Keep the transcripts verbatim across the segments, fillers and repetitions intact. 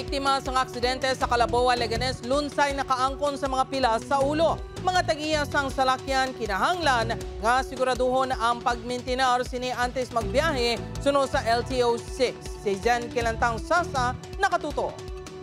biktima sa aksidente sa Calaboa, Leganes, lunsay nakaangkon sa mga pilas sa ulo. Mga tagiya sang salakyan kinahanglan nga siguraduhon ang pagmintinar sini antes magbiyahe suno sa L T O six. Si Jen Kilantang Sasa nakatuto.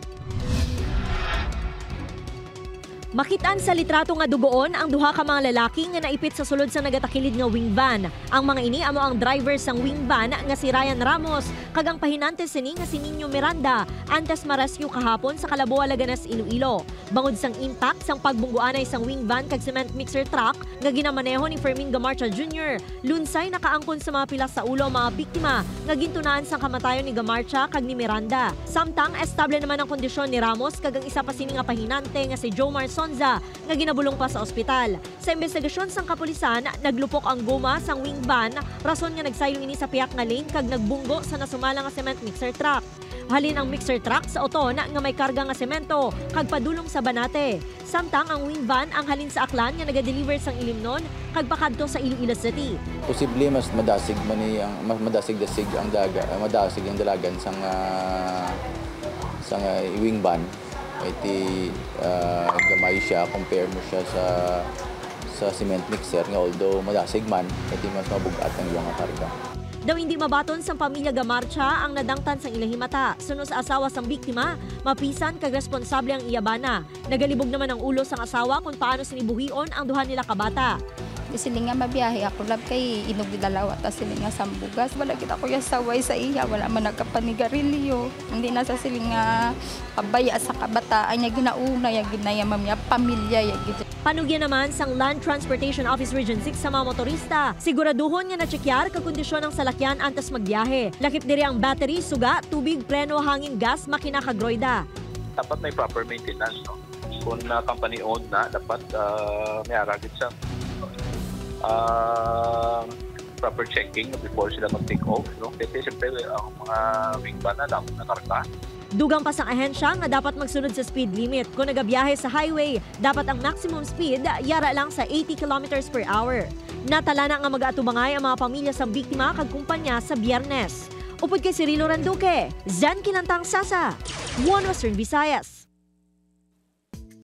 Makitaan sa litrato nga dugoon ang duha ka mga lalaki nga naipit sa sulod sa nagatakilid nga wing van. Ang mga ini amo ang driver sang wing van nga si Ryan Ramos kag ang pahinante sini nga si Nino Miranda antes ma-rescue kahapon sa Calaboa, Leganes, Iloilo. Bangod sang impact sang pagbungguanay sang wing van kag cement mixer truck nga ginamaneho ni Fermin Gamarcha Junior Lunsay nakaangkon sa mga pilas sa ulo ang mga biktima nga gintunaan sang kamatayon ni Gamarcha kag ni Miranda. Samtang estable naman ang kondisyon ni Ramos kag ang isa pa sini nga pahinante nga si Jomar Sonza nga ginabulong pa sa ospital. Sa investigasyon sang kapulisan, naglupok ang goma sang wing van, rason nga nagsaylong ini sa piyak nga lane kag nagbunggo sa nasumala nga cement mixer truck. Halin ang mixer truck sa oton nga may karga nga semento kag padulong sa Banate. Samtang ang wing van ang halin sa Aklan nga naga-deliver sang Ilimnon kag pakadto sa Iloilo City. Posible mas madasig man ni ang mas madasig-dasig ang daga, madasig ang dalagan sang uh, sang uh, wing van. Iti uh, gamay siya, compare mo siya sa sa cement mixer nga although madasig man, iti mas mabugat ang iyang karga. Daw hindi mabaton sa pamilya Gamarcha ang nadangtan sang ilahimata. Suno sa asawa sang biktima, mapisan kag responsable ang iyabana. Nagalibog naman ang ulo sang asawa kung paano sinibuhion ang duha nila kabata. Sila nga mabiyahe ako lab kay inog dalawa ta sila nga sambugas wala kita kuya saway sa iya wala man nagkapanigarilyo hindi na sa sila nga kabaya sa kabataan niya ginauna ya ginayamam niya pamilya ya gid. Panugyan naman sang Land Transportation Office Region six sa mga motorista. Siguraduhon nga na-checkar kag kondisyon ng salakyan antes magbiyahe. Lakip diri ang battery, suga, tubig, preno, hangin, gas, makina kag groida. Dapat may proper maintenance, no? Kung uh, company owned na dapat uh, may aragid sa Uh, proper checking before sila mag-take off. No? Kasi siyempre ang mga wing van na dapat nakarga. Dugang pa sang ahensya nga dapat magsunod sa speed limit. Kung nagabiyahe sa highway, dapat ang maximum speed yara lang sa eighty kilometers per hour. Natala na nga mag-atubangay ang mga pamilya sa biktima kag kumpanya sa Biyernes. Upod kay Cirilo Randuque, Zen Kilantang Sasa, One Western Visayas.